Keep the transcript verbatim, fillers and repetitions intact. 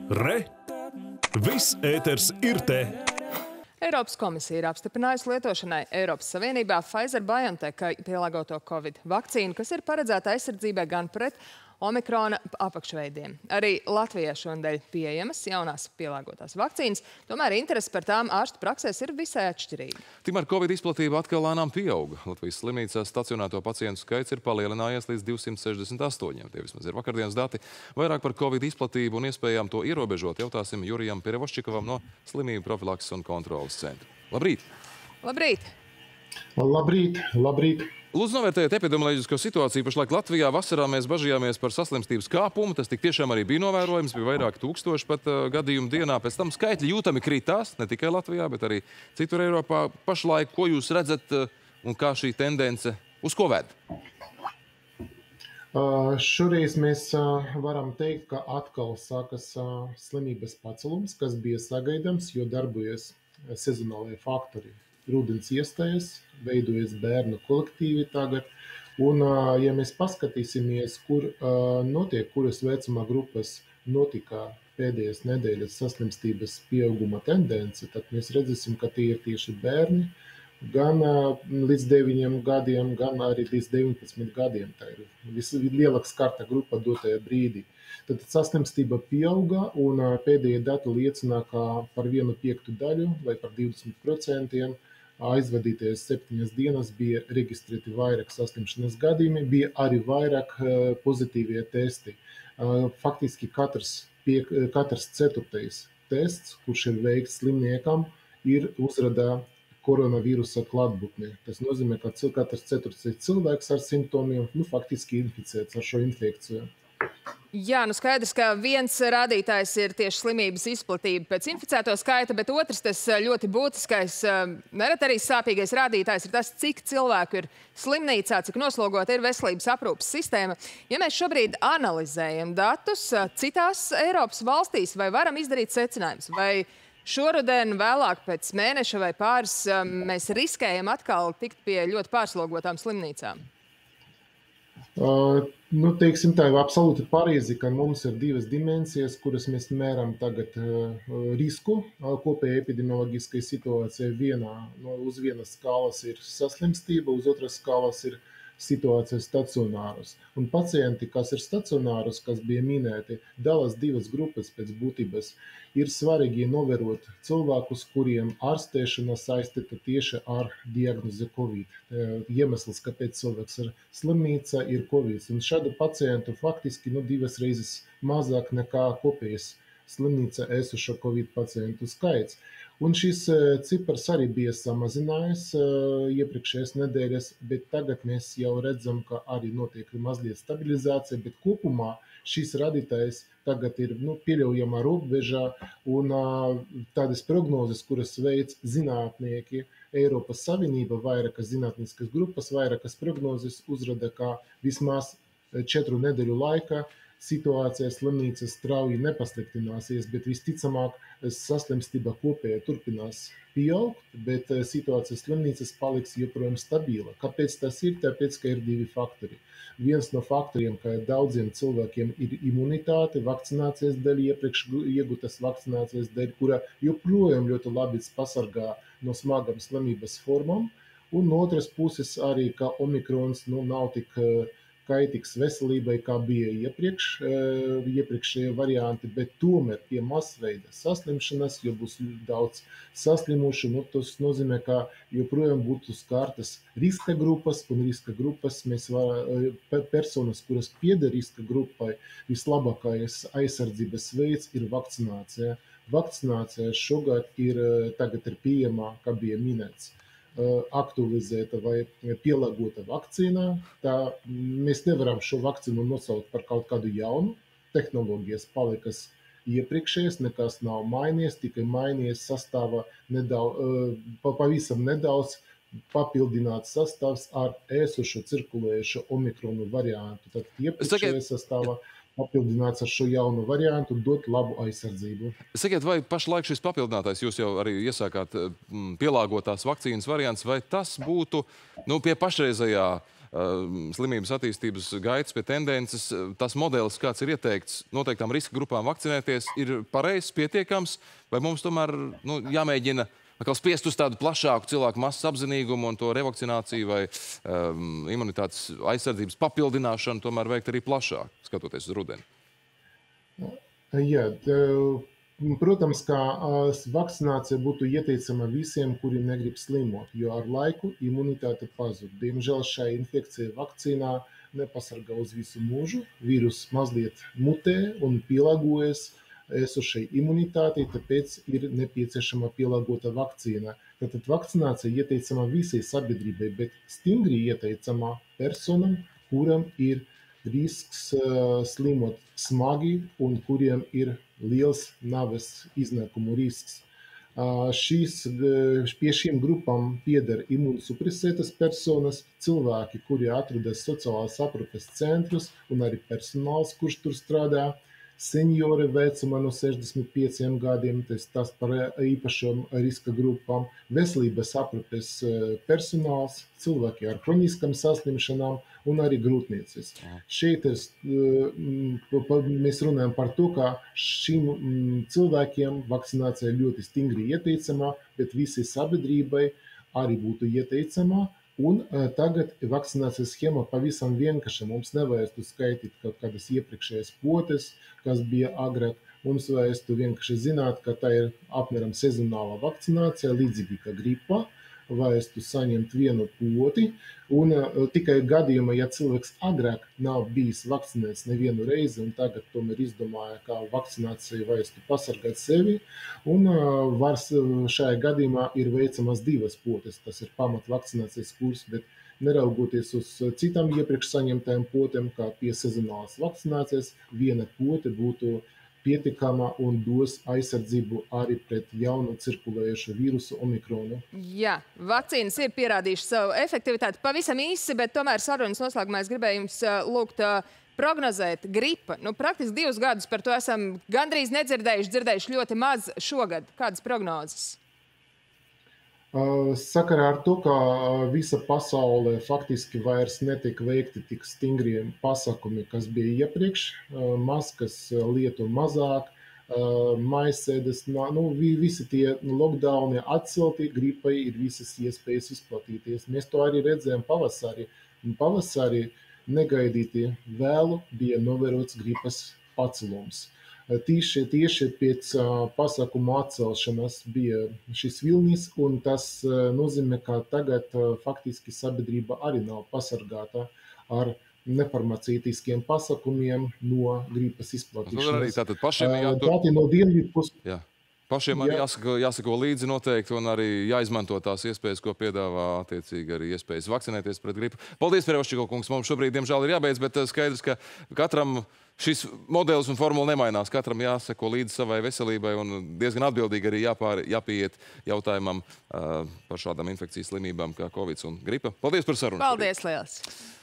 Re! Viss ēters ir te! Eiropas komisija ir apstiprinājusi lietošanai Eiropas Savienībā Pfizer-BioNTech pielāgoto Covid vakcīnu, kas ir paredzēta aizsardzībai gan pret omikrona apakšveidiem. Arī Latvijā šonadēļ pieejamas jaunās pielāgotās vakcīnas, tomēr interese par tām ārstu praksēs ir visai atšķirīga. Tikmēr Covid izplatība atkal lēnām pieauga. Latvijas slimnīcās stacionēto pacientu skaits ir palielinājies līdz divsimt sešdesmit astoņiem. Tie vismaz ir vakardienas dati. Vairāk par Covid izplatību un iespējām to ierobežot jautāsim Jurijam Perevoščikovam no Slimību profilakses un kontrolas centra. Labrīt! Labrīt! Labrīt! Labrīt! Lūdzu, novērtējiet epidemioloģisko situāciju. Pašlaik Latvijā vasarā mēs bažījāmies par saslimstības kāpumu. Tas tik tiešām arī bija novērojams. Bija vairāk tūkstoši pat uh, gadījumu dienā. Pēc tam skaitļi jūtami kritās, ne tikai Latvijā, bet arī citur Eiropā. Pašlaik, ko jūs redzat uh, un kā šī tendence uz ko ved? Uh, šoreiz mēs uh, varam teikt, ka atkal sākas uh, slimības pacelums, kas bija sagaidāms, jo darbojas sezonālie faktori. Rudens iestājas, veidojas bērnu kolektīvi tagad. Un, ja mēs paskatīsimies, kur notiek, kuras vecuma grupas notika pēdējās nedēļas saslimstības pieauguma tendence, tad mēs redzēsim, ka tie ir tieši bērni, gan līdz deviņiem gadiem, gan arī līdz deviņpadsmit gadiem. Tā ir vislielākā skarta grupa dotajā brīdī. Tad saslimstība pieauga, un pēdējie dati liecina, ka par vienu piektu daļu vai par divdesmit procentiem aizvadītajās septiņas dienas bija reģistrēti vairāk saslimšanas gadījumi, bija arī vairāk pozitīvie testi. Faktiski katrs, pie, katrs ceturtais tests, kurš ir veikts slimniekam, ir uzrādā koronavīrusa klātbūtne. Tas nozīmē, ka katrs ceturtais cilvēks ar simptomiem nu, faktiski inficēts ar šo infekciju. Jā, nu skaidrs, ka viens rādītājs ir tieši slimības izplatība pēc inficēto skaita, bet otrs, tas ļoti būtiskais, nereti arī sāpīgais rādītājs ir tas, cik cilvēku ir slimnīcā, cik noslogota ir veselības aprūpes sistēma. Ja mēs šobrīd analizējam datus citās Eiropas valstīs, vai varam izdarīt secinājumus? Vai šoruden, vēlāk pēc mēneša vai pāris, mēs riskējam atkal tikt pie ļoti pārslogotām slimnīcām? Uh, nu, teiksim tā, absolūti pareizi, ka mums ir divas dimensijas, kuras mēs mēram tagad uh, risku uh, kopējai epidemioloģiskai situācijai. Vienā, no, uz vienas skālas ir saslimstība, uz otras skālas ir situācija stacionārus. Un pacienti, kas ir stacionārus, kas bija minēti, dalās divas grupas pēc būtības. Ir svarīgi novērot cilvēkus, kuriem ārstēšana saistīta tieši ar diagnozi Covid. Iemesls, kāpēc cilvēks ir slimnīca, ir Covid. Un šādu pacientu faktiski nu, divas reizes mazāk nekā kopējas slimnīca esošo Covid pacientu skaits. Un šis cipars arī bija samazinājies iepriekšējās nedēļas, bet tagad mēs jau redzam, ka arī notiek mazliet stabilizācija, bet kopumā šis rādītājs tagad ir nu, pieļaujama robežā, un tādas prognozes, kuras veids zinātnieki, Eiropas Savienība, vairākas zinātniskas grupas, vairākas prognozes uzrada, ka vismaz četru nedēļu laikā situācija slimnīcas strauji nepasliktināsies, bet visticamāk saslimstība kopēja turpinās pieaugt, bet situācija slimnīcas paliks joprojām stabila. Kāpēc tas ir? Tāpēc, ka ir divi faktori. Viens no faktoriem, ka daudziem cilvēkiem ir imunitāte, vakcinācijas dēļ, iepriekš iegūtas vakcinācijas dēļ, kura joprojām ļoti labi pasargā no smagām slimības formām. Un no otras puses arī, ka omikrons nu, nav tik kaitīgs veselībai, kā bija iepriekš, iepriekšējie varianti, bet tomēr pie masveida saslimšanas, jo būs daudz saslimuši, nu, tas nozīmē, ka joprojām būtu skartas riska grupas, un riska grupas mēs var, personas, kuras pieder riska grupai, vislabākais aizsardzības veids ir vakcinācija. Vakcinācija šogad ir, tagad ir pieejama, kā bija minēts, aktualizēta vai pielāgota vakcīnā. Tā mēs nevaram šo vakcīnu nosaukt par kaut kādu jaunu. Tehnoloģijas palikas iepriekšējas, nekas nav mainījies, tikai mainījies sastāvā nedaudz, pavisam nedaudz papildināts sastāvs ar esošo cirkulējušo omikronu variantu. Tad iepriekšējā sastāvā papildināts ar šo jaunu variantu un dot labu aizsardzību. Sakiet, vai pašlaik šis papildinātais, jūs jau arī iesākāt pielāgotās vakcīnas variants, vai tas būtu nu, pie pašreizējā slimības attīstības gaitas, pie tendences, tas modelis, kāds ir ieteikts noteiktām riska grupām vakcinēties, ir pareizs, pietiekams, vai mums tomēr nu, jāmēģina atkal spiest uz tādu plašāku cilvēku masas apzinīgumu un to revakcināciju vai um, imunitātes aizsardzības papildināšanu tomēr veikt arī plašāk, skatoties uz rudeni? Jā, tā... Protams, ka vakcinācija būtu ieteicama visiem, kuri negrib slimot, jo ar laiku imunitāte pazūd. Diemžēl šai infekcijai vakcīnā nepasargā uz visu mūžu. Vīrus mazliet mutē un pielāgojas esošai imunitātei, tāpēc ir nepieciešama pielāgota vakcīna. Tātad vakcinācija ieteicama visai sabiedrībai, bet stingri ieteicama personam, kuram ir risks uh, slimot smagi un kuriem ir liels nāves iznākumu risks. Uh, šīs, pie šīm grupām pieder imunsupresētas personas, cilvēki, kuri atrodas sociālās aprūpes centrus un arī personāls, kurš tur strādā, seniori vecumā no sešdesmit pieciem gadiem, tas, tas par īpašām riska grupām, veselības aprūpes personāls, cilvēki ar kroniskām saslimšanām un arī grūtniecis. Šeit es, mēs runājam par to, ka šīm cilvēkiem vakcinācija ļoti stingri ieteicama, bet visai sabiedrībai arī būtu ieteicama. Un tagad vakcinācijas schēma pavisam vienkārša. Mums nevajadzētu skaitīt kaut kādas iepriekšējas potes, kas bija agrāk. Mums vajadzētu vienkārši zināt, ka tā ir apmēram sezonāla vakcinācija, līdzīgi kā gripa. Vajadzētu saņemt vienu poti. Un uh, tikai gadījumā, ja cilvēks agrāk nav bijis vakcinēts nevienu reizi un tagad tomēr izdomāja, ka vakcinācija vajadzētu pasargāt sevi, un uh, var, šajā gadījumā ir veicamas divas potes. Tas ir pamat vakcinācijas kurs, bet neraugoties uz citām iepriekš saņemtajām potēm, kā pie sezonālas vakcinācijas, viena pote būtu pietiekama un dos aizsardzību arī pret jaunu cirkulējušu vīrusu omikronu. Jā, vakcīnas ir pierādījušas savu efektivitāti pavisam īsi, bet tomēr sarunas noslēgumā es gribēju jums lūgt prognozēt gripa. Nu, praktiski divus gadus par to esam gandrīz nedzirdējuši, dzirdējuši ļoti maz šogad. Kādas prognozes? Sakarā ar to, ka visa pasaulē faktiski vairs netiek veikti tik stingri pasākumi, kas bija iepriekš, maskas lieto mazāk, maisēdes, nu, visi tie lockdowni atcelti, gripai ir visas iespējas izplatīties. Mēs to arī redzējām pavasarī. Pavasarī negaidīti vēlu bija novērots gripas pacelums. Tieši, tieši pēc pasākumu atcelšanas bija šis vilnis, un tas nozīmē, ka tagad faktiski sabiedrība arī nav pasargāta ar nefarmaceitiskiem pasākumiem no gripas izplatīšanas. Arī tātad pašiem jātur... Tātad no dienvidpus... Jā. Pašiem arī jāsako, jāsako līdzi noteikti un arī jāizmanto tās iespējas, ko piedāvā attiecīgi arī iespējas vakcinēties pret gripu. Paldies, Perevaščiko kungs. Mums šobrīd, diemžēl, ir jābeidz, bet skaidrs, ka katram šis modelis un formula nemainās. Katram jāsako līdzi savai veselībai un diezgan atbildīgi arī jāpār, jāpieiet jautājumam uh, par šādām infekcijas slimībām kā Covid un gripa. Paldies par sarunu. Paldies liels!